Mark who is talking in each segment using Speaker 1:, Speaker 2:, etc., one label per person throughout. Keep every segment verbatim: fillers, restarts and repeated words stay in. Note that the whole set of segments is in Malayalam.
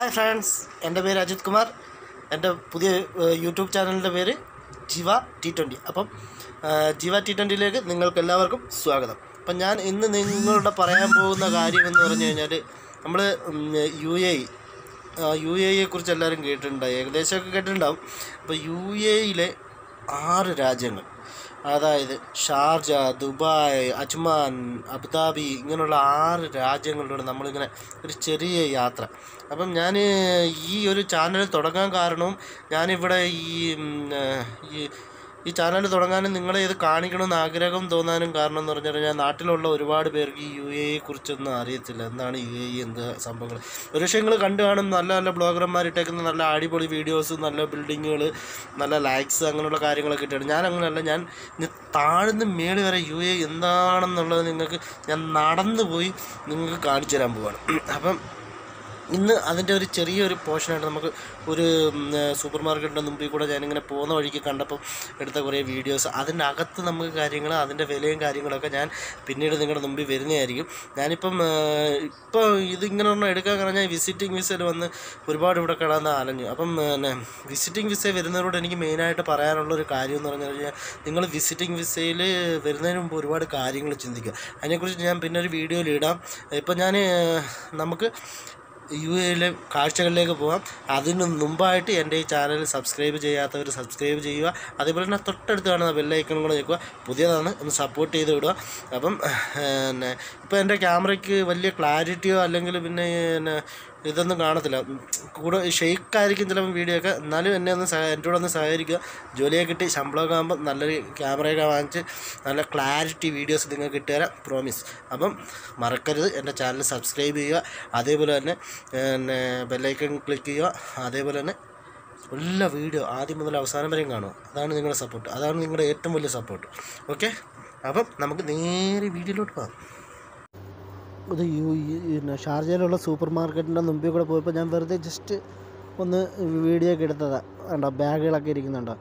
Speaker 1: Hi friends, എൻ്റെ പേര് അജിത് കുമാർ. എൻ്റെ പുതിയ യൂട്യൂബ് ചാനലിൻ്റെ പേര് ജിവ ടി ട്വൻ്റി. അപ്പം ജിവ ടി ട്വൻ്റിയിലേക്ക് നിങ്ങൾക്ക് എല്ലാവർക്കും സ്വാഗതം. അപ്പം ഞാൻ ഇന്ന് നിങ്ങളോട് പറയാൻ പോകുന്ന കാര്യം എന്ന് പറഞ്ഞു കഴിഞ്ഞാൽ നമ്മൾ U A E U A ഇയെ കുറിച്ച് എല്ലാവരും കേട്ടിട്ടുണ്ടാവും, ഏകദേശമൊക്കെ കേട്ടിട്ടുണ്ടാവും. അപ്പോൾ യു എ ഇയിലെ ആറ് രാജ്യങ്ങൾ, അതായത് ഷാർജ, ദുബായ്, അജ്മാൻ, അബുദാബി, ഇങ്ങനെയുള്ള ആറ് രാജ്യങ്ങളിലൂടെ നമ്മളിങ്ങനെ ഒരു ചെറിയ യാത്ര. അപ്പം ഞാൻ ഈ ഒരു ചാനൽ തുടങ്ങാൻ കാരണവും ഞാനിവിടെ ഈ ഈ ഈ ചാനൽ തുടങ്ങാനും നിങ്ങളെ ഇത് കാണിക്കണമെന്ന് ആഗ്രഹം തോന്നാനും കാരണം എന്ന് പറഞ്ഞു കഴിഞ്ഞാൽ നാട്ടിലുള്ള ഒരുപാട് പേർക്ക് ഈ യു എ ഇയെ കുറിച്ചൊന്നും അറിയത്തില്ല. എന്താണ് യു എ ഇ, എന്ത് സംഭവങ്ങൾ. ഒരു പക്ഷേ നിങ്ങൾ കണ്ടു കാണും, നല്ല നല്ല ബ്ലോഗർമാരിട്ടേക്കുന്ന നല്ല അടിപൊളി വീഡിയോസ്, നല്ല ബിൽഡിങ്ങുകൾ, നല്ല ലൈക്സ്, അങ്ങനെയുള്ള കാര്യങ്ങളൊക്കെ ഇട്ടാണ്. ഞാൻ അങ്ങനെയല്ല, ഞാൻ താഴ്ന്ന് മേളി വരെ യു എ ഇ എന്താണെന്നുള്ളത് നിങ്ങൾക്ക് ഞാൻ നടന്നു പോയി നിങ്ങൾക്ക് കാണിച്ചു തരാൻ പോവാണ്. അപ്പം ഇന്ന് അതിൻ്റെ ഒരു ചെറിയൊരു പോർഷനായിട്ട് നമുക്ക് ഒരു സൂപ്പർ മാർക്കറ്റിൻ്റെ മുമ്പിൽ കൂടെ ഞാനിങ്ങനെ പോകുന്ന വഴിക്ക് കണ്ടപ്പോൾ എടുത്ത കുറേ വീഡിയോസ്, അതിൻ്റെ അകത്ത് നമുക്ക് കാര്യങ്ങൾ, അതിൻ്റെ വിലയും കാര്യങ്ങളൊക്കെ ഞാൻ പിന്നീട് നിങ്ങളുടെ മുമ്പിൽ വരുന്നതായിരിക്കും. ഞാനിപ്പം ഇപ്പോൾ ഇതിങ്ങനെ ഒന്നും എടുക്കാൻ കാരണം ഞാൻ വിസിറ്റിംഗ് വിസയിൽ വന്ന് ഒരുപാട് ഇവിടെ കിടന്ന് അലഞ്ഞു. അപ്പം പിന്നെ വിസിറ്റിംഗ് വിസയിൽ വരുന്നവരോട് എനിക്ക് മെയിനായിട്ട് പറയാനുള്ളൊരു കാര്യം എന്ന് പറഞ്ഞു കഴിഞ്ഞാൽ, നിങ്ങൾ വിസിറ്റിംഗ് വിസയിൽ വരുന്നതിന് മുമ്പ് ഒരുപാട് കാര്യങ്ങൾ ചിന്തിക്കുക. അതിനെക്കുറിച്ച് ഞാൻ പിന്നെ ഒരു വീഡിയോയിൽ ഇടാം. ഇപ്പം ഞാൻ നമുക്ക് യു എയിലെ കാഴ്ചകളിലേക്ക് പോകാം. അതിന് മുമ്പായിട്ട് എൻ്റെ ഈ ചാനൽ സബ്സ്ക്രൈബ് ചെയ്യാത്തവർ സബ്സ്ക്രൈബ് ചെയ്യുക. അതേപോലെ തന്നെ തൊട്ടടുത്ത് കാണുന്ന ബെല്ലൈക്കണും കൂടെ ഞെക്കുക. പുതിയതാണ്, ഒന്ന് സപ്പോർട്ട് ചെയ്ത് വിടുക. അപ്പം പിന്നെ ഇപ്പോൾ എൻ്റെ ക്യാമറയ്ക്ക് വലിയ ക്ലാരിറ്റിയോ അല്ലെങ്കിൽ പിന്നെ പിന്നെ ഇതൊന്നും കാണത്തില്ല, കൂടെ ഷെയ്ക്കായിരിക്കും ചിലപ്പോൾ വീഡിയോ ഒക്കെ. എന്നാലും എന്നെ ഒന്ന് സഹ എൻ്റെ കൂടെ ഒന്ന് സഹകരിക്കുക. ജോലിയൊക്കെ കിട്ടി ശമ്പളമൊക്കെ ആകുമ്പോൾ നല്ലൊരു ക്യാമറയൊക്കെ വാങ്ങിച്ച് നല്ല ക്ലാരിറ്റി വീഡിയോസ് നിങ്ങൾക്ക് കിട്ടുതരാം, പ്രോമിസ്. അപ്പം മറക്കരുത് എൻ്റെ ചാനൽ സബ്സ്ക്രൈബ് ചെയ്യുക. അതേപോലെ തന്നെ പിന്നെ ബെല്ലൈക്കൺ ക്ലിക്ക് ചെയ്യുക. അതേപോലെ തന്നെ എല്ലാ വീഡിയോ ആദ്യം മുതൽ അവസാനം വരെയും കാണുക. അതാണ് നിങ്ങളുടെ സപ്പോർട്ട്, അതാണ് നിങ്ങളുടെ ഏറ്റവും വലിയ സപ്പോർട്ട്. ഓക്കെ, അപ്പം നമുക്ക് നേരെ വീഡിയോയിലോട്ട് പോകാം. ഇത് യു പിന്നെ ഷാർജയിലുള്ള സൂപ്പർ മാർക്കറ്റിൻ്റെ മുമ്പിൽ കൂടെ പോയപ്പോൾ ഞാൻ വെറുതെ ജസ്റ്റ് ഒന്ന് വീഡിയോ ഒക്കെ എടുത്തതാണ്. കണ്ടോ, ബാഗുകളൊക്കെ ഇരിക്കുന്നുണ്ടോ,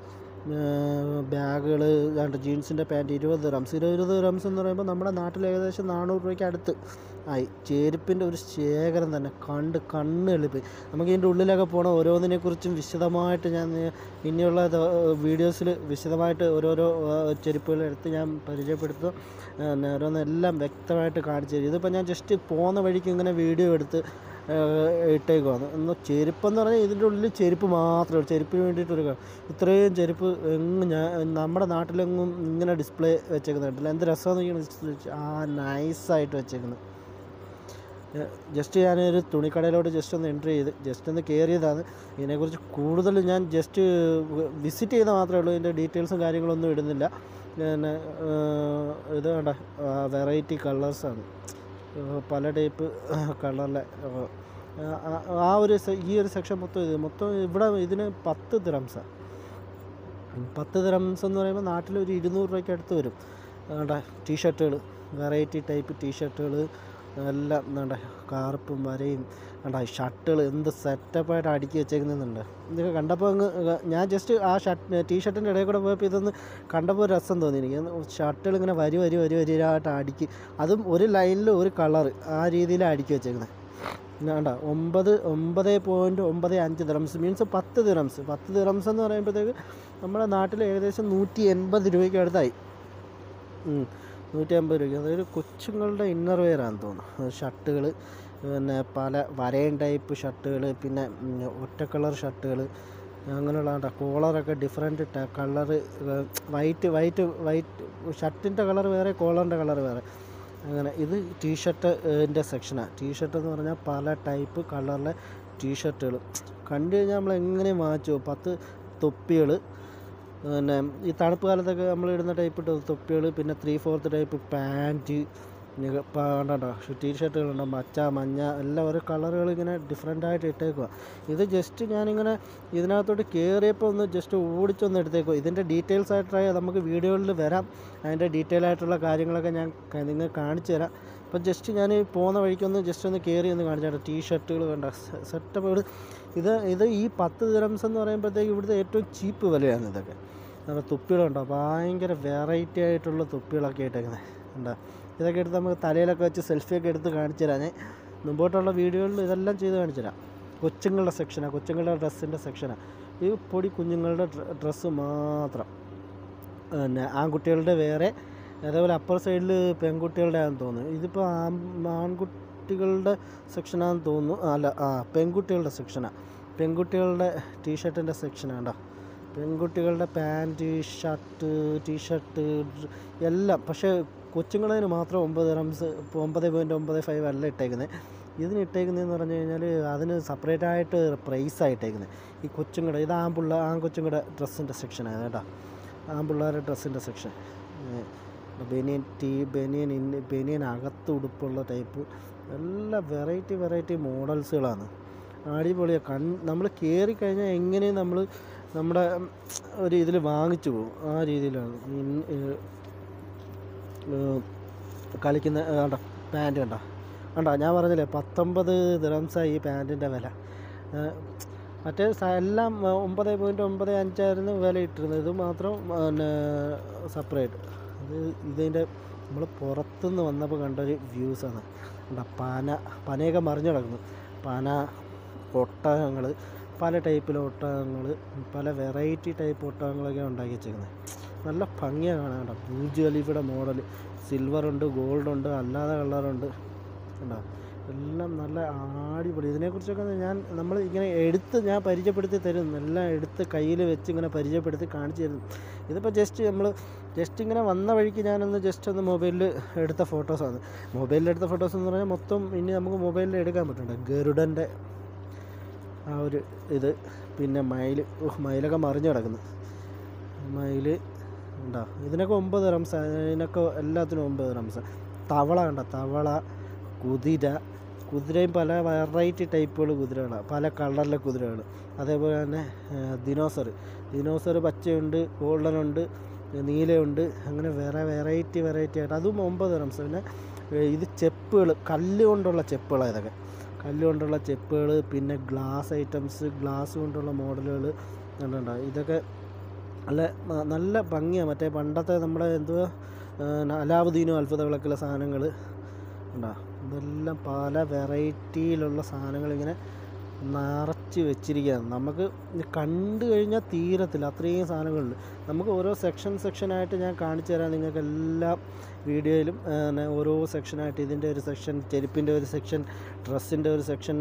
Speaker 1: ബാഗുകൾ കണ്ടോ, ജീൻസിൻ്റെ പാൻറ്റ് ഇരുപത് റംസ് ഇരുപത് റംസ് എന്ന് പറയുമ്പോൾ നമ്മുടെ നാട്ടിൽ ഏകദേശം നാനൂറ് രൂപയ്ക്ക് അടുത്ത് ആയി. ചെരുപ്പിൻ്റെ ഒരു ശേഖരം തന്നെ, കണ്ട് കണ്ണ് എളുപ്പം. നമുക്ക് ഇതിൻ്റെ ഉള്ളിലൊക്കെ പോകണം. ഓരോന്നിനെക്കുറിച്ചും വിശദമായിട്ട് ഞാൻ ഇനിയുള്ള വീഡിയോസിൽ വിശദമായിട്ട് ഓരോരോ ചെരുപ്പുകൾ എടുത്ത് ഞാൻ പരിചയപ്പെടുത്തും. ഓരോന്നെല്ലാം വ്യക്തമായിട്ട് കാണിച്ചു തരും. ഇതിപ്പോൾ ഞാൻ ജസ്റ്റ് പോകുന്ന വഴിക്ക് ഇങ്ങനെ വീഡിയോ എടുത്ത് ഇട്ടേക്കുവാണ്. എന്നാൽ ചെരുപ്പെന്ന് പറഞ്ഞാൽ ഇതിൻ്റെ ഉള്ളിൽ ചെരുപ്പ് മാത്രമേ ഉള്ളൂ. ചെരുപ്പിന് വേണ്ടിയിട്ടൊരു ഇത്രയും ചെരുപ്പ് എങ്ങും ഞാൻ നമ്മുടെ നാട്ടിലെങ്ങും ഇങ്ങനെ ഡിസ്പ്ലേ വെച്ചേക്കുന്നത് കണ്ടില്ല. എന്ത് രസമെന്ന് ആ നൈസായിട്ട് വെച്ചേക്കുന്നത്. ജസ്റ്റ് ഞാനൊരു തുണിക്കടയിലോട്ട് ജസ്റ്റ് ഒന്ന് എൻട്രി ചെയ്ത് ജസ്റ്റ് ഒന്ന് കയറിയതാണ്. ഇതിനെക്കുറിച്ച് കൂടുതൽ ഞാൻ ജസ്റ്റ് വിസിറ്റ് ചെയ്താൽ മാത്രമേ ഉള്ളൂ. ഇതിൻ്റെ ഡീറ്റെയിൽസും കാര്യങ്ങളൊന്നും ഇടുന്നില്ല. പിന്നെ ഇത് വേണ്ട വെറൈറ്റി കളേഴ്സാണ്, പല ടൈപ്പ് കളറിലെ. ആ ഒരു ഈ ഒരു സെക്ഷൻ മൊത്തം ഇത് മൊത്തം ഇവിടെ ഇതിന് പത്ത് ദിറംസാണ്. പത്ത് ദിറംസ് എന്ന് പറയുമ്പോൾ നാട്ടിൽ ഒരു ഇരുന്നൂറ് രൂപയ്ക്ക് അടുത്ത് വരും. വേണ്ട ടീഷർട്ടുകൾ, വെറൈറ്റി ടൈപ്പ് ടീഷർട്ടുകൾ എല്ലാം വേണ്ട, കാർപ്പും വരയും വേണ്ട, ഷർട്ടുകൾ എന്ത് സെറ്റപ്പായിട്ട് അടുക്കി വെച്ചേക്കുന്നുണ്ട്. ഇതൊക്കെ കണ്ടപ്പോൾ അങ്ങ് ഞാൻ ജസ്റ്റ് ആ ഷർട്ട് ടീഷർട്ടിൻ്റെ ഇടയിൽ കൂടെ പോയപ്പോൾ ഇതൊന്ന് കണ്ടപ്പോൾ രസം തോന്നി എനിക്ക്. ഷർട്ടുകൾ ഇങ്ങനെ വരി വരി വരി വരിയായിട്ട് അടുക്കി, അതും ഒരു ലൈനിൽ ഒരു കളർ, ആ രീതിയിലാണ് അടുക്കി വെച്ചേക്കുന്നത്. വേണ്ട ഒമ്പത് ഒമ്പത് പോയിൻറ്റ് ഒമ്പത് അഞ്ച് ദിറംസ് മീൻസ് പത്ത് ദിറംസ്. പത്ത് ദിറംസ് എന്ന് പറയുമ്പോഴത്തേക്ക് നമ്മുടെ നാട്ടിൽ ഏകദേശം നൂറ്റി എൺപത് രൂപയ്ക്ക് അടുത്തായി. നൂറ്റി അമ്പത് രൂപയ്ക്ക്. അതായത് കൊച്ചുങ്ങളുടെ ഇന്നർ വെയറാണെന്ന് തോന്നുന്നു. ഷർട്ടുകൾ പിന്നെ പല വരയൻ ടൈപ്പ് ഷർട്ടുകൾ, പിന്നെ ഒറ്റ കളർ ഷർട്ടുകൾ, അങ്ങനെയുള്ള കോളറൊക്കെ different colour, white white white ഷർട്ടിൻ്റെ കളർ വേറെ, കോളറിൻ്റെ കളർ വേറെ. അങ്ങനെ ഇത് ടീഷർട്ടിൻ്റെ സെക്ഷനാണ്. ടീഷർട്ട് എന്ന് പറഞ്ഞാൽ പല ടൈപ്പ് കളറിലെ ടീഷർട്ടുകൾ കണ്ടു കഴിഞ്ഞാൽ നമ്മൾ എങ്ങനെ വാങ്ങിച്ചു. പത്ത് തൊപ്പികൾ, പിന്നെ ഈ തണുപ്പ് കാലത്തൊക്കെ നമ്മൾ ഇടുന്ന ടൈപ്പ് തൊപ്പികൾ, പിന്നെ ത്രീ ഫോർത്ത് ടൈപ്പ് പാൻറ്റ്, കണ്ടോ ടീഷർട്ടുകളുണ്ടോ, മച്ച മഞ്ഞ എല്ലാം ഓരോ കളറുകൾ ഇങ്ങനെ ഡിഫറെൻ്റായിട്ട് ഇട്ടേക്കുക. ഇത് ജസ്റ്റ് ഞാനിങ്ങനെ ഇതിനകത്തോട്ട് കയറിയപ്പോൾ ഒന്ന് ജസ്റ്റ് ഓടിച്ചൊന്ന് എടുത്തേക്കുക. ഇതിൻ്റെ ഡീറ്റെയിൽസ് ആയിട്ട് നമുക്ക് വീഡിയോകളിൽ വരാം. അതിൻ്റെ ഡീറ്റെയിൽ ആയിട്ടുള്ള കാര്യങ്ങളൊക്കെ ഞാൻ നിങ്ങൾ കാണിച്ചു തരാം. അപ്പം ജസ്റ്റ് ഞാൻ പോകുന്ന വഴിക്കൊന്ന് ജസ്റ്റ് ഒന്ന് കയറി ഒന്ന് കാണിച്ചു തരാം. ടീഷർട്ടുകൾ കണ്ട സെറ്റപ്പ്. ഇത് ഇത് ഈ പത്ത് ദിറംസ് എന്ന് പറയുമ്പോഴത്തേക്ക് ഇവിടുത്തെ ഏറ്റവും ചീപ്പ് വിലയാണ് ഇതൊക്കെ. നമ്മുടെ തൊപ്പികളുണ്ടോ, ഭയങ്കര വെറൈറ്റി ആയിട്ടുള്ള തൊപ്പികളൊക്കെ ആയിട്ടേക്കുന്നത് ഉണ്ടോ. ഇതൊക്കെ എടുത്ത് നമുക്ക് തലയിലൊക്കെ വെച്ച് സെൽഫിയൊക്കെ എടുത്ത് കാണിച്ചു തരാം. ഞാൻ മുമ്പോട്ടുള്ള വീഡിയോകളിൽ ഇതെല്ലാം ചെയ്ത് കാണിച്ചു തരാം.
Speaker 2: കൊച്ചുങ്ങളുടെ സെക്ഷനാണ്, കൊച്ചുങ്ങളുടെ ഡ്രസ്സിൻ്റെ സെക്ഷനാണ്. ഈ പൊടി കുഞ്ഞുങ്ങളുടെ ഡ്രസ്സ് മാത്രം. പിന്നെ ആൺകുട്ടികളുടെ വേറെ, അതേപോലെ അപ്പർ സൈഡിൽ പെൺകുട്ടികളുടെ ആണെന്ന് തോന്നുന്നു. ഇതിപ്പോൾ ആൺ ആൺകുട്ടികളുടെ സെക്ഷനാണെന്ന് തോന്നുന്നു. അല്ല, ആ പെൺകുട്ടികളുടെ സെക്ഷനാണ്. പെൺകുട്ടികളുടെ ടീഷർട്ടിൻ്റെ സെക്ഷനാണ് കേട്ടോ. പെൺകുട്ടികളുടെ പാൻറ്റ്, ഷർട്ട്, ടീഷർട്ട് എല്ലാം. പക്ഷേ കൊച്ചുങ്ങളതിന് മാത്രം ഒമ്പത് റംസ് ഒമ്പത് പോയിൻറ്റ് ഒമ്പത് ഫൈവ് അല്ല ഇട്ടേക്കുന്നത്. ഇതിന് ഇട്ടേക്കുന്നതെന്ന് പറഞ്ഞു കഴിഞ്ഞാൽ അതിന് സെപ്പറേറ്റായിട്ട് പ്രൈസാണ് ഇട്ടേക്കുന്നത്. ഈ കൊച്ചുങ്ങളുടെ ഇത് ആൺപിള്ള ആൺകൊച്ചുങ്ങളുടെ ഡ്രസ്സിൻ്റെ സെക്ഷനാണ് കേട്ടോ. ആൺപിള്ളേരുടെ ഡ്രസ്സിൻ്റെ സെക്ഷൻ. ബനിയൻ ടീ ബനിയൻ ഇന്ന് ബനിയൻ അകത്ത് ഉടുപ്പുള്ള ടൈപ്പ് എല്ലാ വെറൈറ്റി വെറൈറ്റി മോഡൽസുകളാണ്. അടിപൊളിയാണ്. കൺ നമ്മൾ കയറി കഴിഞ്ഞാൽ എങ്ങനെയും നമ്മൾ നമ്മുടെ ഒരു ഇതിൽ വാങ്ങിച്ചു പോകും. ആ രീതിയിലാണ് കളിക്കുന്ന. കണ്ടോ പാൻറ്റ് കണ്ടോ കണ്ടോ ഞാൻ പറഞ്ഞില്ലേ പത്തൊമ്പത് ദിറംസാണ് ഈ പാൻറ്റിൻ്റെ വില. മറ്റേ എല്ലാം ഒമ്പത് പോയിൻറ്റ് ഒമ്പത് അഞ്ചായിരുന്നു വില ഇട്ടിരുന്നത്. ഇത് മാത്രം പിന്നെ സെപ്പറേറ്റ്. ഇത് ഇതിൻ്റെ നമ്മൾ പുറത്തുനിന്ന് വന്നപ്പോൾ കണ്ടൊരു വ്യൂസാണ്. കണ്ടോ പന പനയൊക്കെ മറിഞ്ഞു കിടക്കുന്നു. പന, ഒട്ടകങ്ങൾ, പല ടൈപ്പിലെ ഒട്ടകങ്ങൾ, പല വെറൈറ്റി ടൈപ്പ് ഒട്ടകങ്ങളൊക്കെ ഉണ്ടാക്കി വെച്ചേക്കുന്നത്. നല്ല ഭംഗിയാണ് കാണാൻ. കേട്ടോ ബൂർജ് ഖലീഫയുടെ മോഡൽ സിൽവറുണ്ട്, ഗോൾഡുണ്ട്, അല്ലാതെ കളറുണ്ട്. കണ്ടോ എല്ലാം നല്ല അടിപൊളി. ഇതിനെക്കുറിച്ചൊക്കെ ഞാൻ നമ്മൾ ഇങ്ങനെ എടുത്ത് ഞാൻ പരിചയപ്പെടുത്തി തരും. എല്ലാം എടുത്ത് കയ്യിൽ വെച്ച് ഇങ്ങനെ പരിചയപ്പെടുത്തി കാണിച്ചു തരുന്നു. ഇതിപ്പോൾ ജസ്റ്റ് നമ്മൾ ജസ്റ്റ് ഇങ്ങനെ വന്ന വഴിക്ക് ഞാനൊന്ന് ജസ്റ്റ് ഒന്ന് മൊബൈലിൽ എടുത്ത ഫോട്ടോസാണ്. മൊബൈലിൽ എടുത്ത ഫോട്ടോസ് എന്ന് പറഞ്ഞാൽ മൊത്തം ഇനി നമുക്ക് മൊബൈലിൽ എടുക്കാൻ പറ്റുന്നുണ്ട്. ഗരുഡൻ്റെ ആ ഒരു ഇത്, പിന്നെ മയിൽ മയിലൊക്കെ മറിഞ്ഞു കിടക്കുന്നു. മയിൽ ഉണ്ടോ ഇതിനൊക്കെ ഒമ്പത് റംസ്. ഇതിനൊക്കെ എല്ലാത്തിനും ഒമ്പത് റംസ്. തവള കണ്ടോ തവള, കുതിര. കുതിരയും പല വെറൈറ്റി ടൈപ്പുകൾ കുതിരകളാണ്, പല കളറിലെ കുതിരകൾ. അതേപോലെ തന്നെ ദിനോസർ ദിനോസർ പച്ചയുണ്ട്, ഗോൾഡനുണ്ട്, നീലയുണ്ട്. അങ്ങനെ വേറെ വെറൈറ്റി വെറൈറ്റി ആയിട്ട് അതും ഒമ്പത് റംസ്. പിന്നെ ഇത് ചെപ്പുകൾ, കല്ല് കൊണ്ടുള്ള ചെപ്പുകളാണ് ഇതൊക്കെ. കല്ല് കൊണ്ടുള്ള ചെപ്പുകൾ, പിന്നെ ഗ്ലാസ് ഐറ്റംസ്, ഗ്ലാസ് കൊണ്ടുള്ള മോഡലുകൾ കണ്ടുണ്ടോ. ഇതൊക്കെ നല്ല നല്ല ഭംഗിയാണ്. മറ്റേ പണ്ടത്തെ നമ്മുടെ എന്തുവാ അലാവുദ്ദീനും അത്ഭുത വിളക്കുള്ള സാധനങ്ങൾ ഉണ്ടോ. ഇതെല്ലാം പല വെറൈറ്റിയിലുള്ള സാധനങ്ങൾ ഇങ്ങനെ നിറച്ച് വെച്ചിരിക്കുകയാണ്. നമുക്ക് കണ്ടു കഴിഞ്ഞാൽ തീരത്തില്ല, അത്രയും സാധനങ്ങളുണ്ട്. നമുക്ക് ഓരോ സെക്ഷൻ സെക്ഷനായിട്ട് ഞാൻ കാണിച്ചു തരാം നിങ്ങൾക്ക് എല്ലാ വീഡിയോയിലും. ഓരോ സെക്ഷനായിട്ട് ഇതിൻ്റെ ഒരു സെക്ഷൻ, ചെരുപ്പിൻ്റെ ഒരു സെക്ഷൻ, ഡ്രസ്സിൻ്റെ ഒരു സെക്ഷൻ,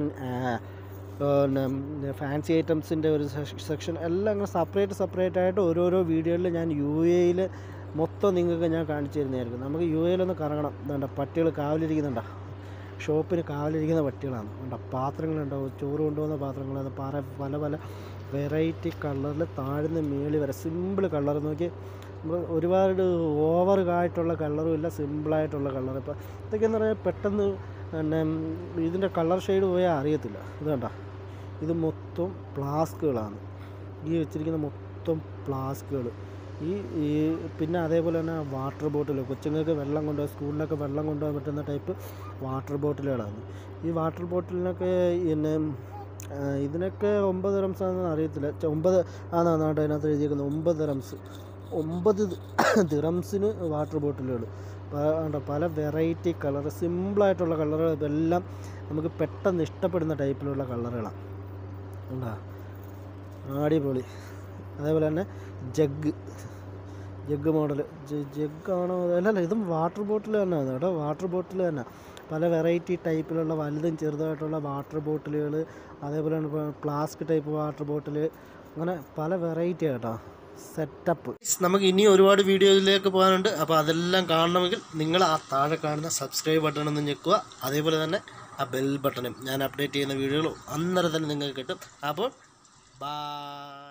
Speaker 2: പിന്നെ ഫാൻസി ഐറ്റംസിൻ്റെ ഒരു സെക്ഷൻ, എല്ലാം അങ്ങനെ സെപ്പറേറ്റ് സെപ്പറേറ്റ് ആയിട്ട് ഓരോരോ വീഡിയോയിൽ ഞാൻ യു എയിൽ മൊത്തം നിങ്ങൾക്ക് ഞാൻ കാണിച്ചു തരുന്നതായിരിക്കും. നമുക്ക് യു എയിലൊന്ന് കറങ്ങണം. എന്താ പട്ടികൾ കാവലിരിക്കുന്നുണ്ടോ, ഷോപ്പിന് കാവലിരിക്കുന്ന പട്ടികളാണ്. ഉണ്ടോ പാത്രങ്ങളുണ്ടാവും, ചോറ് കൊണ്ടുപോകുന്ന പാത്രങ്ങളാണ്. പല പല പല വെറൈറ്റി കളറിൽ താഴ്ന്ന് മേളി വരെ സിമ്പിൾ കളർ നോക്കി. നമ്മൾ ഒരുപാട് ഓവർ ആയിട്ടുള്ള കളറും ഇല്ല, സിമ്പിളായിട്ടുള്ള കളർ. ഇപ്പോൾ ഇതൊക്കെയെന്ന് പറഞ്ഞാൽ പെട്ടെന്ന് പിന്നെ ഇതിൻ്റെ കളർ ഷെയ്ഡ് പോയാൽ അറിയത്തില്ല. ഇത് കണ്ടോ ഇത് മൊത്തം ഫ്ലാസ്കുകളാണ്. ഈ വെച്ചിരിക്കുന്ന മൊത്തം ഫ്ലാസ്കുകൾ. ഈ ഈ പിന്നെ അതേപോലെ തന്നെ വാട്ടർ ബോട്ടിൽ, കൊച്ചുങ്ങൾക്ക് വെള്ളം കൊണ്ടുപോകാൻ, സ്കൂളിലൊക്കെ വെള്ളം കൊണ്ടുപോകാൻ പറ്റുന്ന ടൈപ്പ് വാട്ടർ ബോട്ടിലുകളാണ്. ഈ വാട്ടർ ബോട്ടിലിനൊക്കെ പിന്നെ ഇതിനൊക്കെ ഒമ്പത് റംസ് ആണെന്ന് അറിയത്തില്ല. ഒമ്പത് ആണെന്നാണ് കേട്ടോ അതിനകത്ത് എഴുതിയിരിക്കുന്നത്. ഒമ്പത് റംസ് ഒമ്പത് ദിറംസിന് വാട്ടർ ബോട്ടിലുകൾ. ഉണ്ടോ പല വെറൈറ്റി കളർ, സിമ്പിളായിട്ടുള്ള കളറുകൾ. ഇതെല്ലാം നമുക്ക് പെട്ടെന്ന് ഇഷ്ടപ്പെടുന്ന ടൈപ്പിലുള്ള കളറുകളാണ്. ഉണ്ടോ അടിപൊളി. അതേപോലെ തന്നെ ജഗ് ജഗ് മോഡൽ ജഗ്ഗാണോ അല്ലല്ല ഇതും വാട്ടർ ബോട്ടിൽ തന്നെയാണ് കേട്ടോ. വാട്ടർ ബോട്ടിൽ തന്നെ പല വെറൈറ്റി ടൈപ്പിലുള്ള വലുതും ചെറുതായിട്ടുള്ള വാട്ടർ ബോട്ടിലുകൾ. അതേപോലെ തന്നെ പ്ലാസ്റ്റിക് ടൈപ്പ് വാട്ടർ ബോട്ടിൽ, അങ്ങനെ പല വെറൈറ്റി കേട്ടോ സെറ്റപ്പ്.
Speaker 1: നമുക്ക് ഇനി ഒരുപാട് വീഡിയോയിലേക്ക് പോകാനുണ്ട്. അപ്പോൾ അതെല്ലാം കാണണമെങ്കിൽ നിങ്ങൾ ആ താഴെ കാണുന്ന സബ്സ്ക്രൈബ് ബട്ടൺ ഒന്ന് ഞെക്കുക. അതേപോലെ തന്നെ ആ ബെൽ ബട്ടണും, ഞാൻ അപ്ഡേറ്റ് ചെയ്യുന്ന വീഡിയോകളും അന്നേരം തന്നെ നിങ്ങൾക്ക് കിട്ടും. അപ്പോൾ ബൈ.